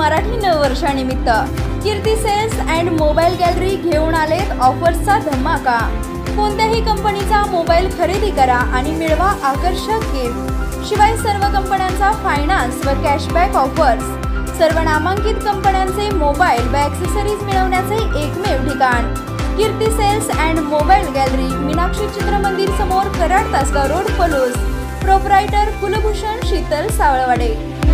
मराठी नववर्षानिमित्त Kirti sales and mobile gallery घेऊन आलेत ऑफर्सचा धमाका। कोणत्याही कंपनीचा मोबाईल खरेदी करा आणि मिळवा आकर्षक गिफ्ट। शिवाय सर्व कंपन्यांचा फायनान्स व कॅशबॅक ऑफर्स। सर्व नामांकित कंपन्यांचे मोबाईल व ॲक्सेसरीज मिळवण्याचे एकमेव ठिकाण Kirti sales and mobile gallery, Meenakshi Chitramandir समोर, कराड तासगाव रोड, पलूस। प्रोप्रायटर कुलभूषण शीतल सावळवाडे।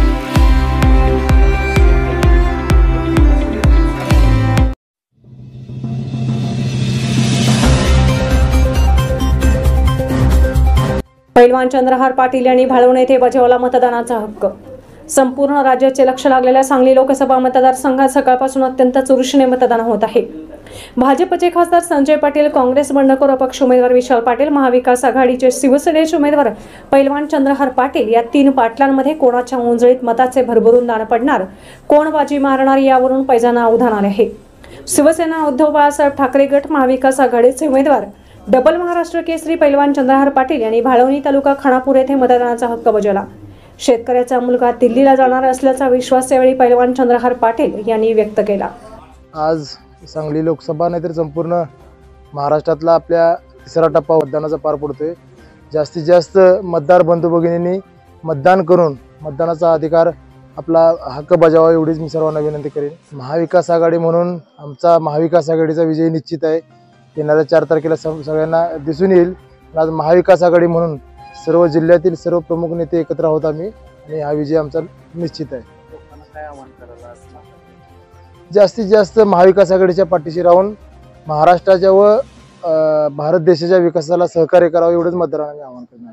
पैलवान चंद्रहार पाटील यांनी भाळवण येथे बजावला मतदानाचा हक्क। संपूर्ण राज्याचे लक्ष लागलेल्या सांगली लोकसभा मतदारसंघात सकाळपासून अत्यंत चुरशीने मतदान होत आहे। भाजपचे खासदार संजय पाटील, काँग्रेस बंडखोर अपक्ष उमेदवार विशाल पाटील, महाविकास आघाडीचे शिवसेनेचे उमेदवार पैलवान चंद्रहार पाटील या तीन पाटलांमध्ये कोणाच्या उंजळीत मताचे भरभरून दान पडणार, कोण बाजी मारणार यावरून पैजाना उधाण आले आहे। शिवसेना उद्धव बाळासाहेब ठाकरे गट, महाविकास आघाडीचे उमेदवार डबल महाराष्ट्र केसरी पैलवान चंद्रहार पाटील यांनी भाळवणी तालुका खानापूर येथे मतदानाचा हक्क बजावला। शेतकऱ्याचा मुलगा दिल्लीला जाणार असल्याचा विश्वास यावेळी पैलवान चंद्रहार पाटील यांनी व्यक्त केला। आज सांगली लोकसभा नाही तर संपूर्ण महाराष्ट्रातला आपल्या तिसरा टप्पा मतदानाचा पार पडतोय। जास्तीत जास्त मतदार बंधू भगिनींनी मतदान करून मतदानाचा अधिकार आपला हक्क बजावा एवढीच मी सर्वांना विनंती करेन। महाविकास आघाडी म्हणून आमचा महाविकास आघाडीचा विजय निश्चित आहे। येणाऱ्या 4 तारखेला सगळ्यांना दिसून येईल। आज महाविकास आघाडी म्हणून सर्व जिल्ह्यातील सर्व प्रमुख नेते एकत्र आहोत आम्ही आणि हा विजय आमचा निश्चित आहे। जास्तीत जास्त महाविकास आघाडीच्या पाठीशी राहून महाराष्ट्राच्या व भारत देशाच्या विकासाला सहकार्य करावं एवढंच मतदारांना आवाहन करणार।